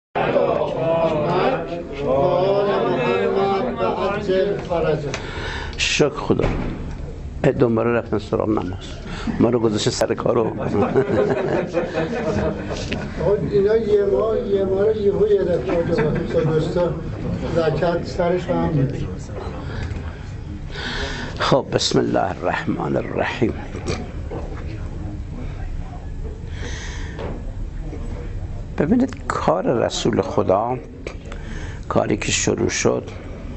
شکر خدا. دوباره رفتن سراغ نماز، ما رو گذاشته سر کارو. اینا یه ما رو یهو گرفت دوستا زکات سرش هم میاد. خب بسم الله الرحمن الرحیم. ببینید کار رسول خدا، کاری که شروع شد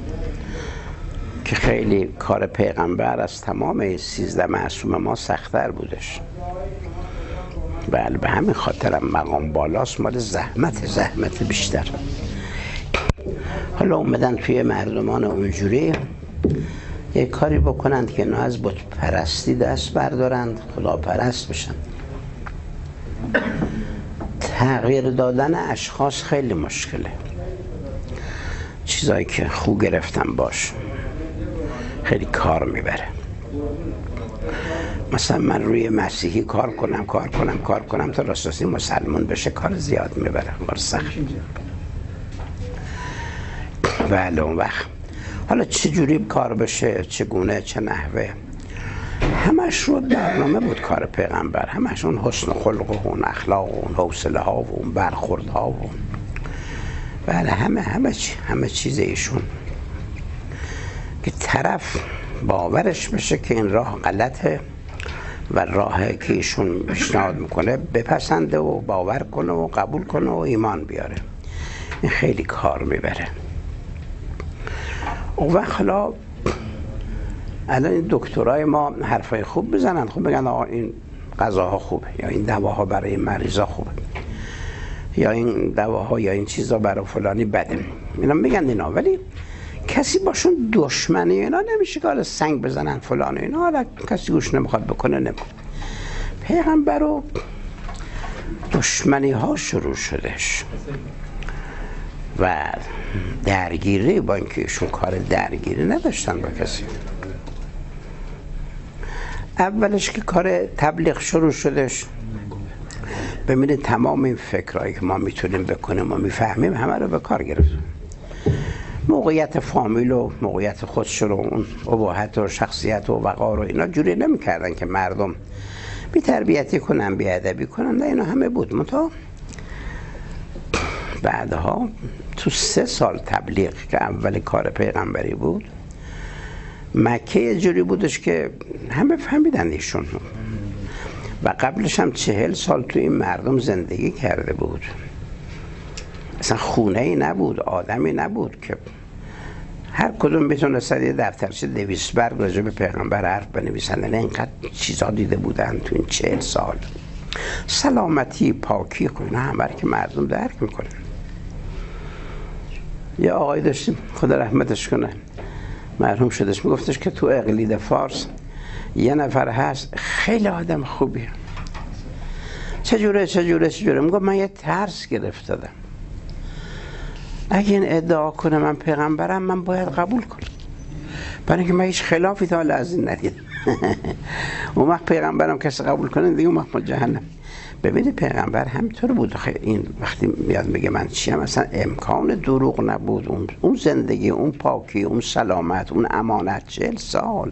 که خیلی کار پیغمبر از تمام 13 معصوم ما سخت‌تر بودش. بله، به همین خاطرم مقام بالاست، مال زحمت بیشتر. حالا اومدن توی مردمان اونجوری یک کاری بکنند که اینا از بت پرستی دست بردارند، خدا پرست بشن. تغییر دادن اشخاص خیلی مشکله. چیزایی که خو گرفتن باش خیلی کار میبره. مثلا من روی مسیحی کار کنم تا راستی مسلمان بشه، کار زیاد میبره، کار سخت. بله، اون وقت حالا چه جوری کار بشه، چگونه، چه نحوه، همش رو برنامه بود کار پیغمبر. همش اون حسن خلق و اون اخلاق و اون حوصله ها و اون برخورد ها و بله همه چیز ایشون که طرف باورش بشه که این راه غلطه و راهی که ایشون پیشنهاد میکنه بپسنده و باور کنه و قبول کنه و ایمان بیاره. این خیلی کار میبره. اون وقت حالا الان این دکترای ما حرفای خوب بزنن، خوب بگن آقا این غذاها خوبه، یا این دواها برای مریضا خوبه، یا این دواها یا این چیزا برای فلانی بده، اینا میگن اینا، ولی کسی باشون دشمنی اینا نمیشه که حالا سنگ بزنن فلان اینا، حالا کسی گوش نمیخواد بکنه نمیکنه. پیغمبر رو دشمنی ها شروع شدش و درگیری، با اینکه ایشون کار درگیری نداشتن با کسی. اولش که کار تبلیغ شروع شدش، ببینید تمام این فکرهایی که ما میتونیم بکنیم و میفهمیم همه رو به کار گرفتیم. موقعیت فامیل و موقعیت خودش رو، اون اباحت و شخصیت و وقار و اینا جوری نمیکردن که مردم بی تربیتی کنن، بی ادبی کنن. نه، اینا همه بود. منتها بعدها تو 3 سال تبلیغ که اول کار پیغمبری بود، مکه یه جوری بودش که همه فهمیدن ایشون، و قبلش هم 40 سال تو این مردم زندگی کرده بود. اصلا خونه ای نبود، آدمی نبود که هر کدوم بتونستن یه دفترچه 200 برگ راجع به پیغمبر حرف بنویسن. اینقدر چیزا دیده بودن تو این 40 سال. سلامتی، پاکی، اینا همه که مردم درک میکنن. یه آقای داشتیم خدا رحمتش کنه، مرحوم شدش، میگفتش که تو اقلید فارس یه نفر هست خیلی آدم خوبیه. چجوره میگم من یه ترس گرفتم، اگه این ادعا کنه من پیغمبرم من باید قبول کنم، برای اینکه من هیچ خلافی تا حالا از این ندیدم. اون وقت پیغمبرم کسی قبول کنه دیگه اون وقت ما جهنم. ببینید پیغمبر همینطور بود. این وقتی میاد میگه من چیم، مثلا امکان دروغ نبود. اون زندگی، اون پاکی، اون سلامت، اون امانت، 40 سال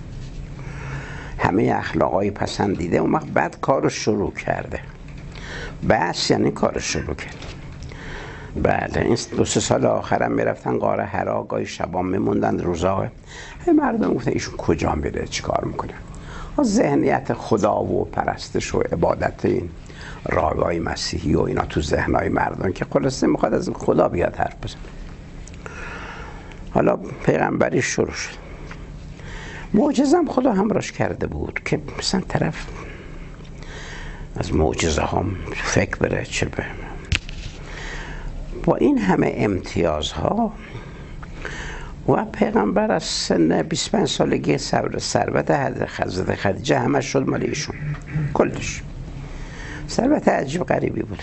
همه اخلاقای پسندیده. اون وقت بعد کارو شروع کرده. بس یعنی کارو شروع کرد. بله، این 2-3 سال آخرم میرفتن غار حرا، گاهی شبا میموندن، روزا مردم گفتن ایشون کجا میره، چی کار میکنه. ذهنیت خدا و پرستش و عبادت این راههای مسیحی و اینا تو ذهنهای مردم که خلاصه میخواد از خدا بیاد حرف بزن. حالا پیغمبری شروع شد. معجزه هم خدا همراهش کرده بود که مثلا طرف از معجزه هم فکر بره چه به با این همه امتیازها. و پیغمبر از سن 25 سالگی ثروت حضرت خدیجه همه شد مال ایشون، کلش. ثروت عجیب غریبی بود.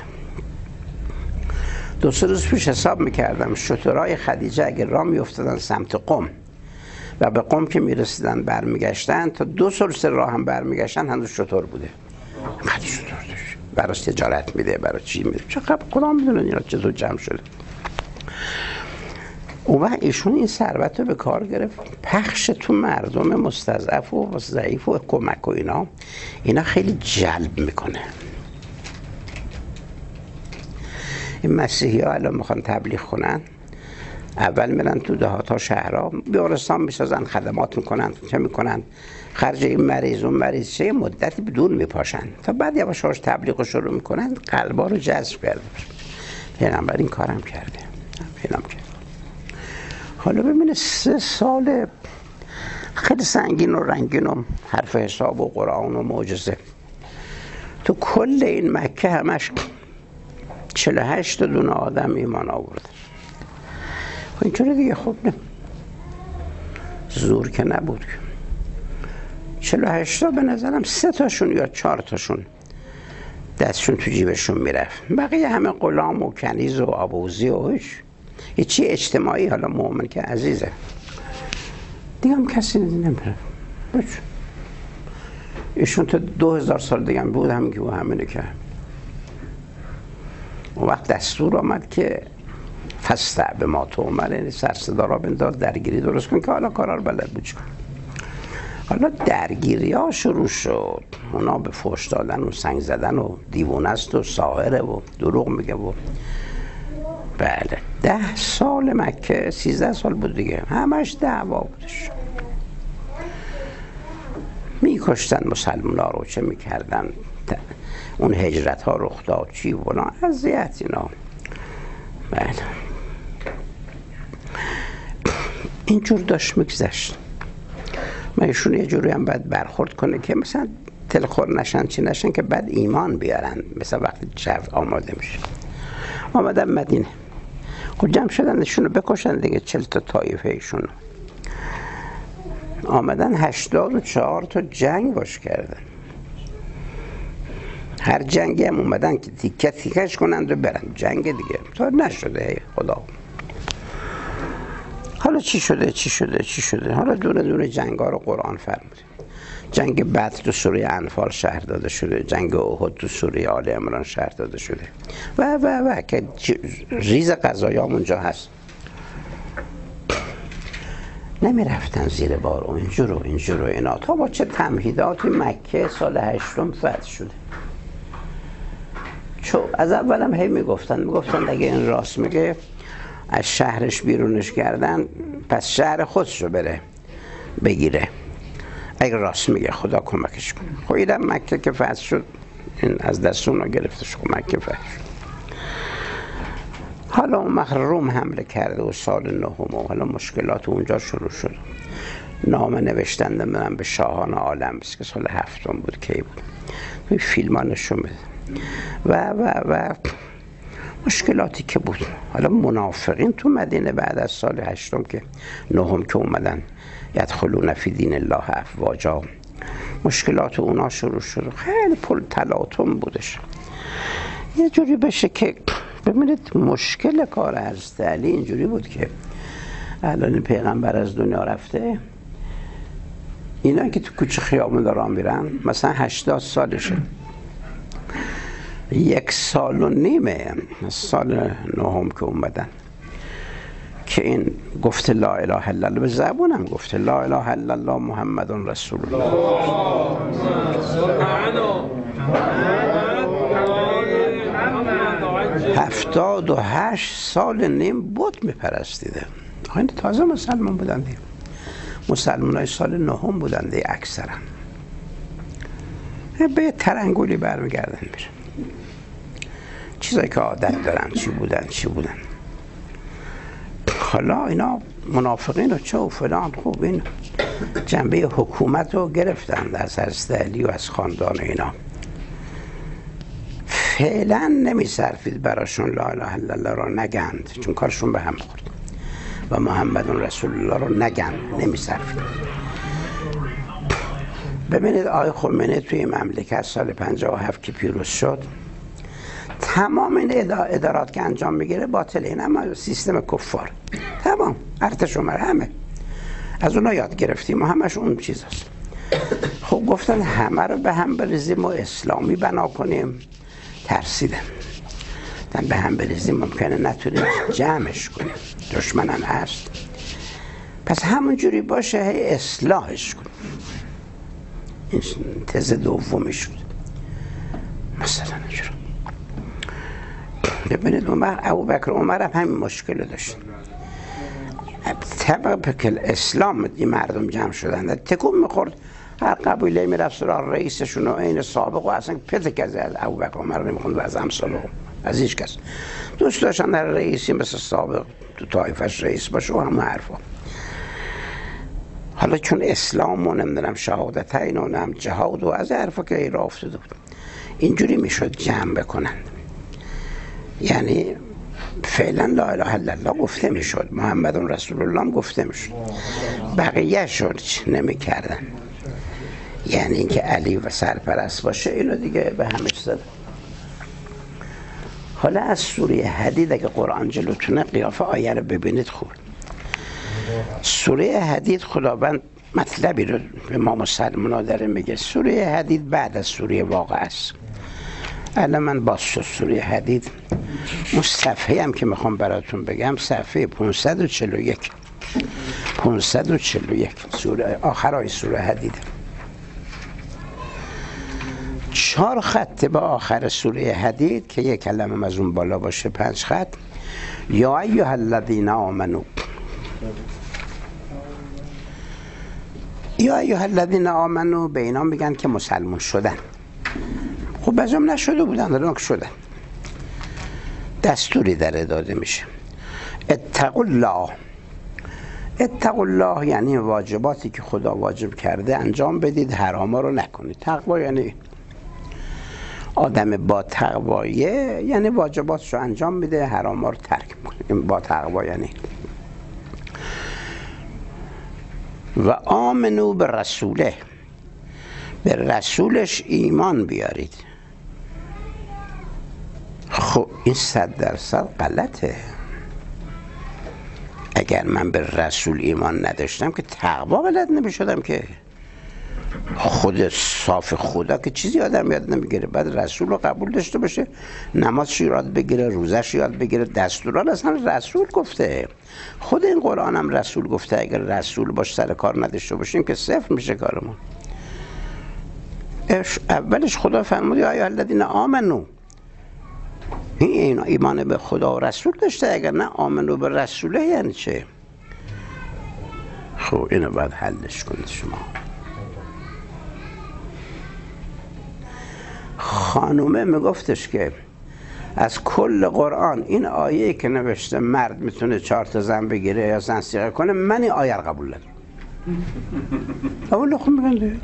2-3 روز پیش حساب میکردم شترهای خدیجه اگر راه میافتادن سمت قم و به قم که میرسیدن برمیگشتن، تا 2 سلسله راه هم برمیگشتن هنوز شتر بوده. خیلی شتر داشت. براش تجارت میده، برای چی میده، چقدر کدام میدونن اینا چطور جمع شده. اون وقت ایشون این ثروت رو به کار گرفت پخش تو مردم مستضعف و ضعیف و کمک و اینا خیلی جلب میکنه. این مسیحی ها الان میخوان تبلیغ کنن، اول میرن تو دهات ها شهرها بیمارستان میسازن، خدمات میکنن، چه میکنن، خرج این مریض اون مریض چه مدتی بدون میپاشن تا بعد یواش یواش تبلیغ رو شروع میکنن، قلبا رو جذب کرده. پیغمبر این کارم کرده. حالا ببینه 3 سال خیلی سنگین و رنگین و حرف حساب و قرآن و معجزه تو کل این مکه همش 48 تا دونه آدم ایمان آورده. اینطوری دیگه خب نه زور که نبود. 48 تا به نظرم 3 تاشون یا 4 تاشون دستشون تو جیبشون میرفت، بقیه همه غلام و کنیز و آبوزی و هیچ چی اجتماعی. حالا مومن که عزیزه دیگه هم کسی نمیره. ایشون تا 2000 سال دیگه هم بود هم که همینه که اون وقت دستور آمد که فستع به ما تومر، یعنی سرصدا را بنداز درگیری درست کن که حالا کارا رو بلد بود چیکار. حالا درگیری ها شروع شد، اونا به فحش دادن و سنگ زدن و دیوونه است و ساحره و دروغ میگه و بله 10 سال مکه 13 سال بود دیگه همش دعوا بودش. میکشتن مسلمان ها رو، چه میکردن، اون هجرت ها رخ داد چی و بنا اذیت اینا. بله اینجور داشت میگذشت. من ایشون یه جوری هم باید برخورد کنه که مثلا تلخور نشن چی نشن که بعد ایمان بیارن. مثلا وقتی شب آماده میشه آمدن مدینه، خب جمع شدن ایشونو بکشن دیگه 40 تا طایفه ایشونو آمدن 84 تا جنگ باش کردن. هر جنگی هم اومدن که تیکه تیکش کنند و برن جنگ دیگه تا نشده خدا. حالا چی شده حالا دونه جنگ ها رو قرآن فرموده. جنگ بدر تو سوره انفال شرح داده شده، جنگ احد تو سوره آل عمران شرح داده شده و که ریز قضایا اونجا هست. نمی رفتن زیر بار و اینجور و اینا تا با چه تمهیداتی مکه سال 8 فتح شده. چون از اولم هی میگفتن اگه این راست میگه از شهرش بیرونش کردن پس شهر خودشو بره بگیره، اگه راست میگه خدا کمکش کنه. خب ایدم مکه که فتح شد این از دست اونا گرفتش، خب مکه فتح شد. حالا اون روم حمله کرده و سال 9 حالا مشکلات اونجا شروع شد. نامه نوشتن نمیدونم به شاهان عالم که سال 7 بود کی بود، این فیلم ها نشون بده و مشکلاتی که بود. حالا منافقین تو مدینه بعد از سال 8 که 9 که اومدن یدخلون فی دین الله افواجا، مشکلات اونا شروع شد. خیلی پل تلاطم بودش. یه جوری بشه که ببینید مشکل کار حضرت علی اینجوری بود که الان پیغمبر از دنیا رفته، اینا که تو کوچه خیابون دارن میرن مثلا 80 سالشه، 1.5 سال سال 9 که اومدن که این گفته لا اله الا الله، به زبونم گفته لا اله الا الله محمد رسول الله. 78 سال نیم بت میپرستیده. این تازه مسلمان بودن دیگه، مسلمان های سال 9 بودن دیگه اکثرا. به ترنگولی برمیگردن میره، چیزایی که عادت دارن چی بودن. حالا اینا منافقین و چه و فلان، خوب این جنبه حکومت رو گرفتن از حضرت علی و از خاندان اینا. فعلا نمی صرفید براشون لا اله الا الله رو نگند، چون کارشون به هم خورد، و محمد رسول الله رو نگند، نمی صرفید. ببینید آقای خمینی توی این مملکت سال 57 که پیروز شد، تمام این ادارات که انجام میگیره باطله، این اما سیستم کفار، تمام ارتش عمر همه از اونا یاد گرفتیم و همش اون چیز هست. خب گفتن همه رو به هم بریزیم و اسلامی بنا کنیم، ترسیدن به هم بریزیم ممکنه نتونیم جمعش کنیم، دشمنم هست، پس همونجوری باشه هی اصلاحش کنیم. این تز دومی شد. مثلا اینجور ببینید ابوبکر و عمر هم همین مشکل داشت. طبق که اسلام این مردم جمع شدن تکون میخورد، هر قبیله میرفت سراغ رئیسشون و این سابق و اصلا پتک از ابوبکر و عمر نمیخوند و از امثال از هیچ کس دوست داشتن در رئیسی مثل سابق تو طایفش رئیس باشه و همه حرفا. حالا چون اسلام و نمیدونم شهادتین و نم جهاد و از حرفا که ایرا افتاده بود اینجوری میشد جمع بکنن. یعنی فعلا لا اله الا الله گفته میشد، محمد رسول الله هم گفته میشد، بقیه شد نمیکردن. یعنی اینکه علی و سرپرست باشه اینو دیگه به همش زدن. حالا از سوره حدید اگه قرآن جلوتونه قیافه آیه رو ببینید خوب. سوره حدید خداوند مطلبی رو به ما مسلمان‌ها داره میگه. سوره حدید بعد از سوره واقعه است. الان من با سوره حدید صفحه هم که میخوام براتون بگم صفحه 541 سوره آخرای سوره حدید 4 خط به آخر سوره حدید که یک کلمه از اون بالا باشه 5 خط. یا ایها الذین آمنو، یا ایها الذین آمنو به اینا میگن که مسلمان شدن. خب بعضیم نشده بودن دارن که شدن. دستوری داره داده میشه اتقوا الله. اتقوا الله یعنی واجباتی که خدا واجب کرده انجام بدید، حراما رو نکنید. تقوا یعنی آدم با تقوایه، یعنی واجباتش رو انجام میده، حراما رو ترک میکنه. این با تقوا یعنی و آمنو به رسوله، به رسولش ایمان بیارید. خب این 100% غلطه. اگر من به رسول ایمان نداشتم که تقوا بلد نمیشدم که. خود صاف خدا که چیزی آدم یاد نمیگیره، بعد رسول رو قبول داشته باشه، نمازش یاد بگیره، روزش یاد بگیره، دستورات اصلا رسول گفته. خود این قرآن هم رسول گفته. اگر رسول باش سر کار نداشته باشیم که صفر میشه کارمون. اولش خدا فرمود یا ایها الذین آمنو، این ایمان به خدا و رسول داشته. اگر نه آمنو به رسوله یعنی چه؟ خب اینو باید حلش کنید شما. خانومه میگفتش که از کل قرآن این آیه که نوشته مرد میتونه 4 تا زن بگیره یا زن صیغه کنه، من این آیه رو قبول ندارم. اول خب میگن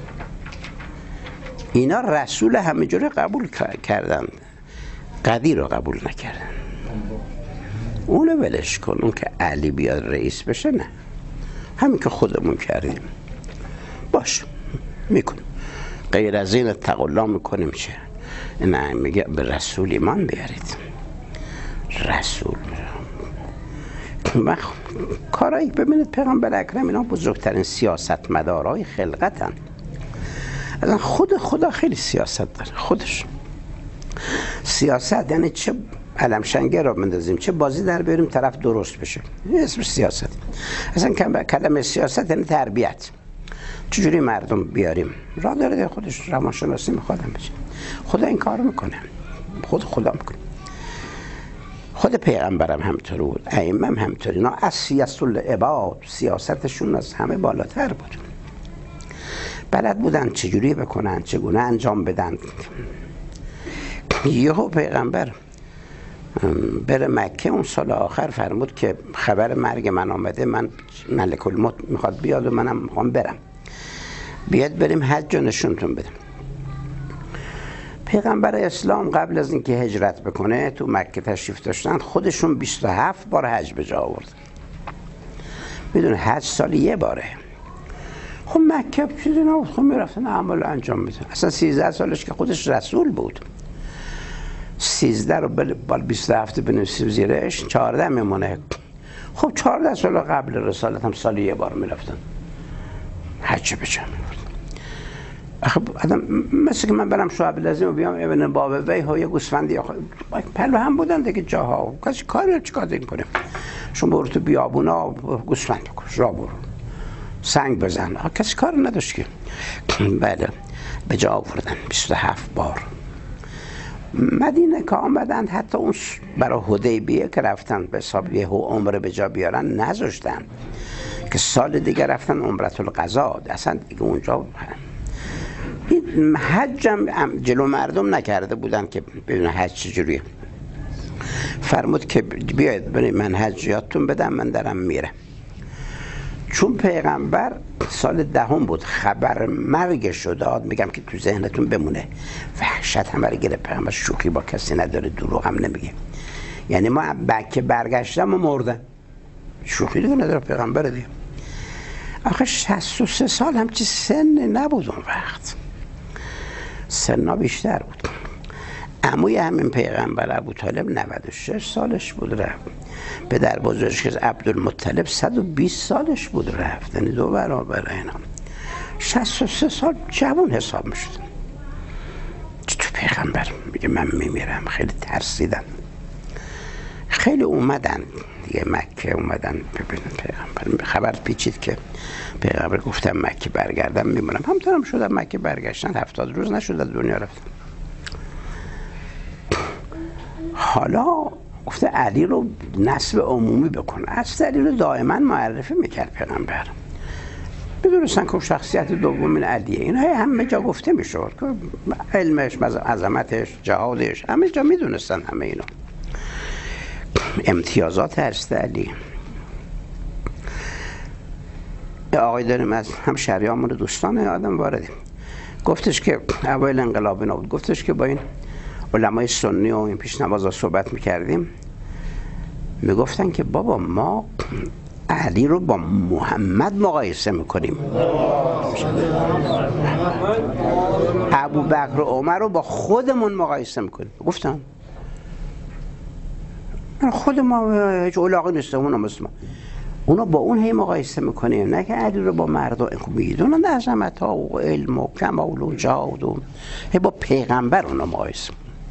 اینا رسول همه جوره قبول کردن، قدیر رو قبول نکردن. اونو ولش کن، اون که علی بیاد رئیس بشه نه، همین که خودمون کردیم باش میکنیم. غیر از این اتقوا الله میکنیم چه؟ نه میگه به رسول ایمان بیارید. رسول کارایی ببینید پیغمبر اکرم اینا بزرگترین سیاستمدارای خلقتن. اصلا خود خدا خیلی سیاست داره. خودش سیاست یعنی چه علم شنگه را بندازیم، چه بازی در بیاریم طرف درست بشه، این اسم سیاست. اصلا کلمه سیاست یعنی تربیت. چجوری مردم بیاریم راه داره، خودش روانشناسی میخوادم بشه. خدا این کار میکنه، خود خدا میکنه. خود پیغمبرم همینطور بود، ائمه هم همینطور. اینا اسیاس العباد، سیاستشون از همه بالاتر بود. بلد بودن چجوری بکنن، چگونه انجام بدن. یهو پیغمبر بره مکه اون سال آخر فرمود که خبر مرگ من آمده، من ملک الموت میخواد بیاد و منم میخوام برم، بیاد بریم حج و نشونتون بدم. پیغمبر اسلام قبل از اینکه هجرت بکنه تو مکه تشریف داشتن، خودشون 27 بار حج به جا آورد. میدونه حج سالی 1 باره. خب مکه چیزی نبود، خب میرفتن اعمال انجام میدن. اصلا 13 سالش که خودش رسول بود، 13 رو بال 27 بنویسیم زیرش 14 میمونه. خب 14 سال قبل رسالت هم سالی 1 بار میرفتن حج به جا میبردن. آخه آدم مثل که من برم شعب لازم و بیام ابن بابوی ها یه گوسفندی پلو هم بودن دیگه جاها، کسی کاری چیکار دیگه کنه؟ شما برو تو بیابونا گوسفند بکش، را برو سنگ بزن، کسی کار نداشت که. بله به جا آوردن 27 بار. مدینه که آمدن حتی اون برای حدیبیه که رفتن به حساب یه عمره به جا بیارن نذاشتن که سال دیگه رفتن عمرة القضا، اصلا دیگه اونجا این حج هم جلو مردم نکرده بودن که ببینن حج چجوریه. فرمود که بیاید برای من حجیاتتون بدم، من دارم میرم. چون پیغمبر سال 10 بود خبر مرگش رو داد، میگم که تو ذهنتون بمونه، وحشت همه رو گرفت. پیغمبر شوخی با کسی نداره، دروغ هم نمیگه. یعنی ما بکه برگشتم و مردم، شوخی دیگه نداره پیغمبر دیگه. آخه 63 سال همچی سن نبود اون وقت، سنها بیشتر بود. عموی همین پیغمبر ابوطالب 96 سالش بود رفت. پدر بزرگش که عبدالمطلب 120 سالش بود رفت، یعنی 2 برابر اینا. 63 سال جوان حساب میشد. تو پیغمبر میگه من میمیرم. خیلی ترسیدن، خیلی اومدن دیگه مکه، اومدن ببینن پیغمبر. خبر پیچید که پیغمبر گفتم مکه برگردم میمونم. همطورم شدن مکه برگشتن، 70 روز نشد از دنیا رفتن. حالا گفته علی رو نسب عمومی بکن. از علی رو دائما معرفی میکرد پیغمبر، بدونستن که شخصیت دومین علیه. این همه جا گفته میشد که علمش، عظمتش، جهادش، همه جا میدونستن همه اینا. امتیازات هست علی. آقای داریم از هم شریعمون دوستان آدم واردیم، گفتش که اول انقلاب نبود، گفتش که با این علمای سنی و این پیشنوازا صحبت میکردیم، میگفتن که بابا ما علی رو با محمد مقایسه میکنیم، ابوبکر و عمر رو با خودمون مقایسه میکنیم. گفتم خود ما هیچ علاقه نیستم اونا مثل ما، اونا با اون هی مقایسه میکنیم، نه که علی رو با مردم میدونن عظمت ها و علم و کمال و جهاد و هی با پیغمبر اونا مقایسه.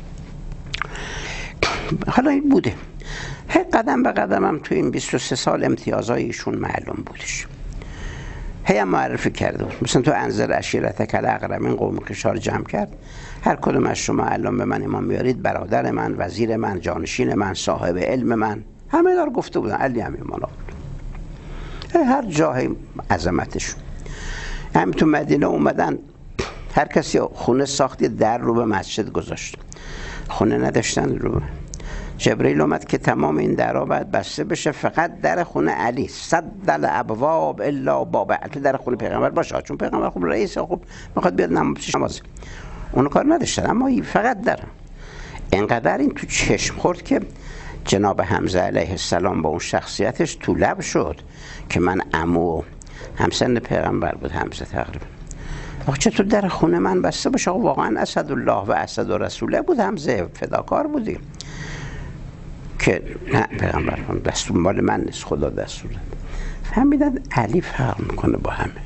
حالا این بوده، هی قدم به قدم هم تو این 23 سال امتیازهای ایشون معلوم بودش. هی هم معرفی کرده بود، مثلا تو انذر عشیرتک الاقربین قوم کشار جمع کرد، هر کدوم از شما الان به من ایمان میارید برادر من، وزیر من، جانشین من، صاحب علم من، همه دار گفته بودن. علی هم ایمان آورد، هر جای عظمتشون. همین تو مدینه اومدن، هر کسی خونه ساختی در رو به مسجد گذاشت، خونه نداشتن رو. جبرئیل اومد که تمام این درها باید بسته بشه، فقط در خونه علی، صد الابواب الا باب علی، در خونه پیغمبر باشه، چون پیغمبر خب رئیس، خب میخواد بیاد نماز، اونو کار نداشتن، اما فقط در. اینقدر این تو چشم خورد که جناب حمزه علیه السلام با اون شخصیتش تو لب شد که من عمو همسن پیغمبر بود حمزه تقریبا. آخه چطور در خونه من بسته باشه؟ واقعا اسدالله و اسد رسوله بود حمزه، فداکار بودی که نه پیغمبر دستور مال من نیست، خدا دستور داد. فهمیدن علی فرق میکنه با همه.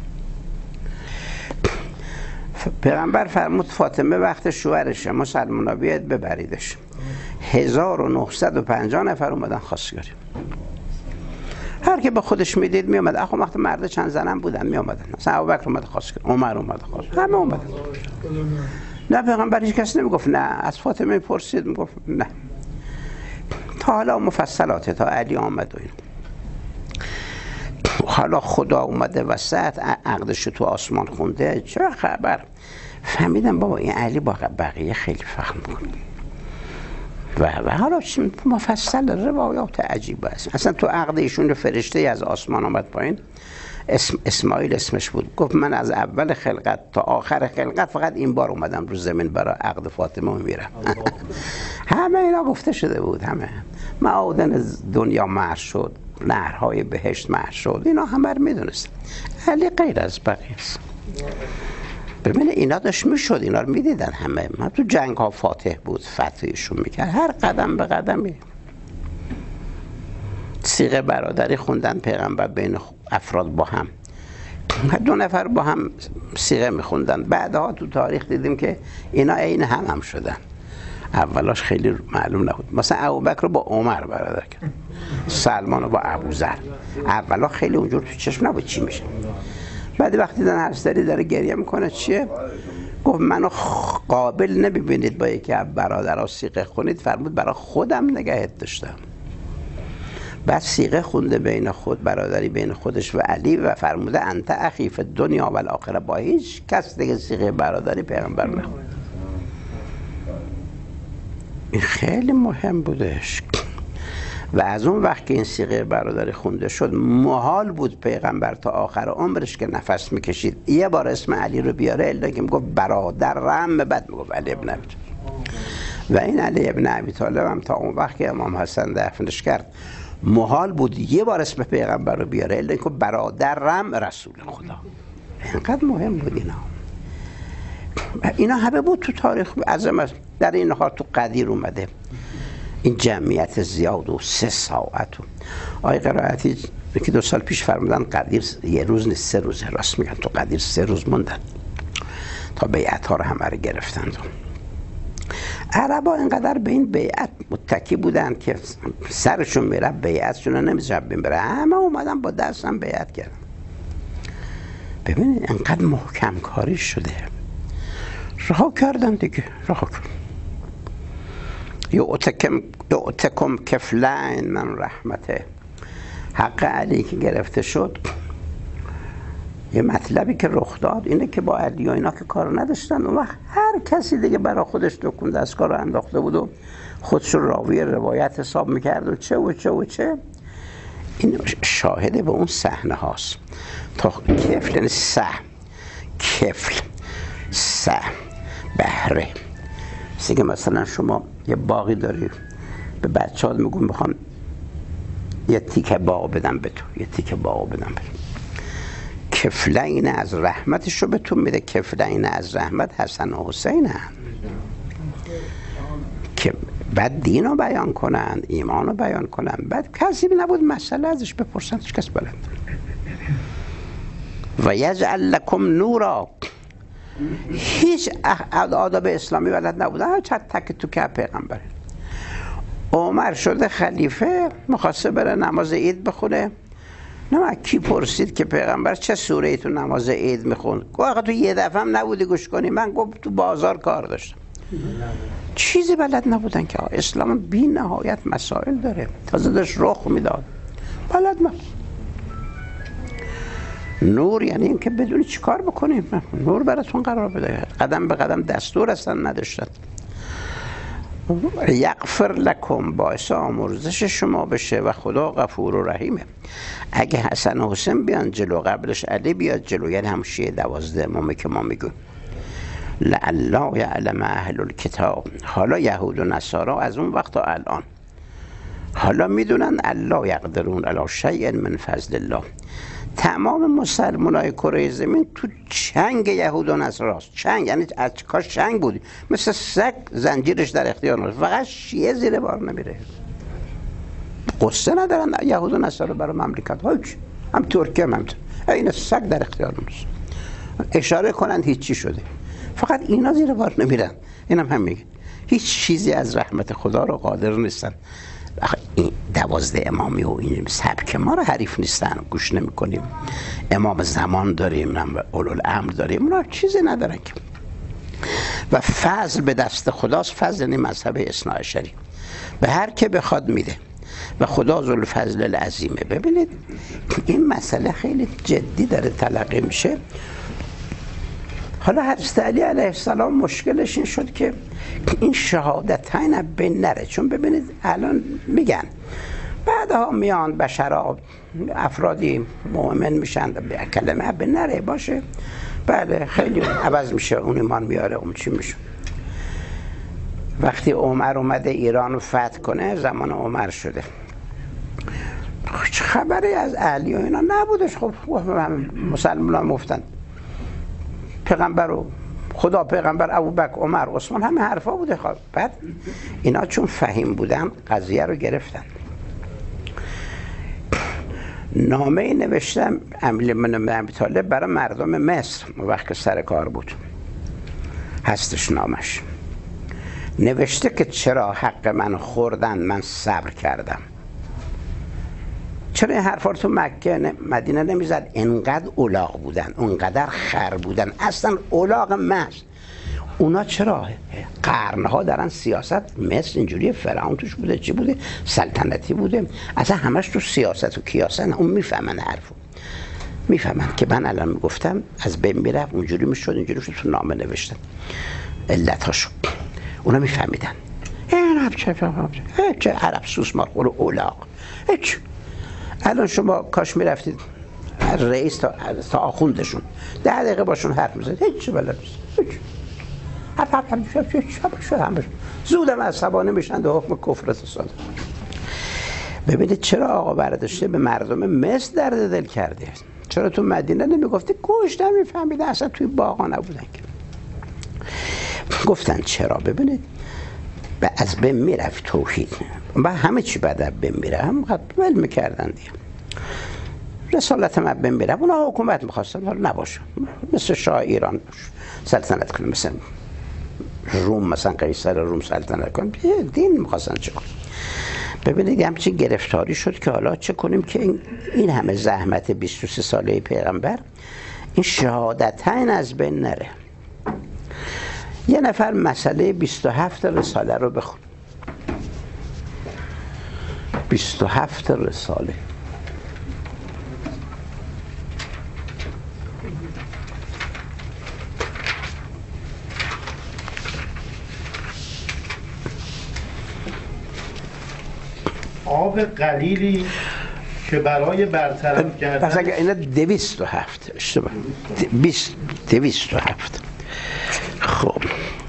پیغمبر فرمود فاطمه وقت شوهرشه، مسلمانا بیاید ببریدش. 1950 نفر اومدن خواستگاری، هر که به خودش میدید میومد. آخه وقت مرد چند زنم بودن میومدن، مثلا ابوبکر اومد خواستگاری، عمر اومد خواستگاری، همه اومدن. نه پیغمبر هیچ کس نمیگفت نه. از فاطمه پرسید میگفت نه. تا حالا مفصلاته تا علی آمد و این. حالا خدا اومده وسط، عقدش تو آسمان خونده، چه خبر؟ فهمیدم بابا این علی با بقیه خیلی فخر میکنه. و حالا مفصل روایات عجیب است. اصلا تو عقد ایشون فرشته از آسمان آمد پایین، اسماعیل اسمش بود، گفت من از اول خلقت تا آخر خلقت فقط این بار اومدم رو زمین برای عقد فاطمه میرم. همه اینا گفته شده بود، همه معادن دنیا محو شد، نهرهای بهشت محو شد، اینا همه رو میدونست. علی غیر از بقیه است. ببینه اینا داشت میشد، اینا رو میدیدن همه. من تو جنگ ها فاتح بود، فتحشون میکرد، هر قدم به قدمی. صیغه برادری خوندن پیغمبر بین افراد با هم. دو نفر با هم صیغه میخوندن. بعدها تو تاریخ دیدیم که اینا عین هم شدن. اولاش خیلی معلوم نبود. مثلا ابوبکر رو با عمر برادر کرد، سلمان رو با ابوذر. اولا خیلی اونجور تو چشم نبود چی میشه. بعد وقتی دیدن هرسداری داره گریه میکنه چیه، گفت منو قابل نمیبینید با یکی از برادرها صیغه خونید، فرمود برای خودم نگهت داشتم. بعد صیغه خونده بین خود، برادری بین خودش و علی، و فرموده انت اخی فی الدنیا و الاخره. با هیچ کس دیگه صیغه برادری پیغمبر نخوند. این خیلی مهم بودش. و از اون وقت که این صیغه برادری خونده شد، محال بود پیغمبر تا آخر عمرش که نفس میکشید یه بار اسم علی رو بیاره الا که میگفت برادرم، بعد میگفت علی ابن ابی طالب. و این علی ابن ابی طالب هم تا اون وقت که امام حسن دفنش کرد محال بود یه بار اسم پیغمبر رو بیاره الا که برادرم رسول خدا. اینقدر مهم بود اینا همه بود تو تاریخ عظمت. در این حال تو قدیر اومده این جمعیت زیاد و 3 ساعت و آقای قرائتی که 2 سال پیش فرمودن قدیر یه روز نیست 3 روزه. راست میگن تو قدیر 3 روز موندن تا بیعت ها رو همه رو گرفتند. عربا اینقدر به این بیعت متکی بودن که سرشون میره بیعتشون رو نمیشه بره، همه اومدن با دستم بیعت کردن. ببینید اینقدر محکم کاری شده، رها کردن دیگه، رها کردن. یؤتکم کفلین من رحمته. حق علی که گرفته شد، یه مطلبی که رخ داد اینه که با علی و اینا که کار نداشتن، اون وقت هر کسی دیگه برای خودش دکون دستگاه رو انداخته بود و خودش رو راوی روایت حساب میکرد و چه و چه و چه. این شاهده به اون صحنه هاست. تا کفل یعنی سهم، کفل سهم، بهره. مثلا شما یه باقی داری، به بچه‌ها میگون میخوام یه تیکه باغ بدم به تو، یه تیکه باغ بدم به تو. کفلین از رحمتش رو بهتون میده. کفلین از رحمت حسن و حسین هم که بعد دین رو بیان کنن، ایمان رو بیان کنن. بعد کسی نبود مسئله ازش بپرسن، هیچ کس بلند. و یجعل لکم نورا. هیچ آداب اسلامی بلد نبودن، چند تک تو که پیغمبره. عمر شده خلیفه، میخواسته بره نماز عید بخونه. نه کی پرسید که پیغمبر چه سوره ای تو نماز عید میخوند؟ گفت آقا تو یه دفعه هم نبودی گوش کنی؟ من گفت تو بازار کار داشتم. چیزی بلد نبودن که اسلام بی نهایت مسائل داره، تازه داشت رخ میداد، بلد نبود. نور یعنی این که بدونی چی کار بکنیم، نور براتون قرار بده. قدم به قدم دستور اصلا نداشتن. یغفر لکم، باعث آمرزش شما بشه و خدا غفور و رحیمه. اگه حسن و حسین بیان جلو، قبلش علی بیاد جلو، یعنی هم شیعه 12 امامه که ما میگون. لعل یعلم اهل الکتاب. حالا یهود و نصارا از اون وقت تا الان حالا میدونن الله یقدرون علی شیء من فضل الله. تمام مسلمانای کره زمین تو چنگ یهود و نصاراست. چنگ یعنی از کاش چنگ بود، مثل سگ زنجیرش در اختیار نست. فقط شیعه زیر بار نمیره. قصه ندارن یهود و نصارا برای مملکت ها، هم ترکیه هم این سگ در اختیار نست. اشاره کنند هیچی شده، فقط اینا زیر بار نمیرن. اینم هم میگه هیچ چیزی از رحمت خدا رو قادر نیستن. این 12 امامی و این سبک ما رو حریف نیستن، گوش نمی کنیم. امام زمان داریم، اولوالامر داریم، اونا چیزی ندارن که. و فضل به دست خداست. فضل یعنی مذهب اثناعشری، به هر که بخواد میده و خدا ذوالفضل العظیمه. ببینید این مسئله خیلی جدی داره تلقی میشه. حالا حضرت علی علیه السلام مشکلش این شد که این شهادتین بین نره. چون ببینید الان میگن بعدها میان بشرا افرادی مؤمن میشن، کلمه بین نره باشه، بله خیلی عوض میشه، اون ایمان میاره، اون چی میشه. وقتی عمر اومده ایران رو فتح کنه، زمان عمر شده، خبری از علی و اینا نبودش. خب مسلمان مفتن پیغمبر رو خدا، پیغمبر، ابوبکر، عمر، عثمان، همه حرفا بوده. خب بعد اینا چون فهیم بودن قضیه رو گرفتن. نامه نوشتم علی بن ابی طالب برای مردم مصر وقتی که سر کار بود، هستش نامش. نوشته که چرا حق من خوردن من صبر کردم. چرا این حرفا رو تو مکه مدینه نمیزد؟ انقدر الاغ بودن، اونقدر خر بودن، اصلا الاغ محض. اونا چرا قرنها دارن سیاست، مصر اینجوری فرعون توش بوده، چی بوده، سلطنتی بوده، اصلا همش تو سیاست و کیاسن. اون میفهمن حرفو، میفهمن که من الان میگفتم از بین میرفت، اونجوری میشد، اینجوری شد، تو نامه نوشتن علتاشو. اونا میفهمیدن. این چه عرب سوسمارخور الاغ. هیچ. الان شما کاش میرفتید رئیس تا آخوندشون 10 دقیقه باشون حرف میزنید، هیچ بلد نیست. زودم عصبانی میشن به حکم کفر صادق. ببینید چرا آقا برداشته به مردم مصر درد دل کرده. چرا تو مدینه نمیگفتی؟ گوش نمیفهمیدن، اصلا توی باغا نبودن که. گفتن چرا؟ ببینید از بین میرفت توحید و همه چی بعد از بین میره، هم ول میکردن دیگه. رسالت من بین میره، اونا حکومت میخواستن، حالا نباشه، مثل شاه ایران سلطنت کنه، مثل روم مثلا قیصر روم سلطنت کنه، دین میخواستن چه کنن. ببینید همچین گرفتاری شد که حالا چه کنیم که این همه زحمت 23 ساله پیغمبر، این شهادتین از بین نره. یه نفر مسئله 27 رساله رو بخون. 27 رساله. آب قلیلی که برای برطرف کردن، پس اگر اینا 207 اشتباه 207. خب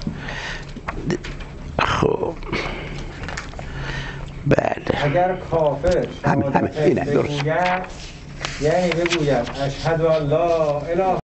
بله، اگر کافر همین اینه درست. بگوید، یعنی بگوید اشهد ان لا اله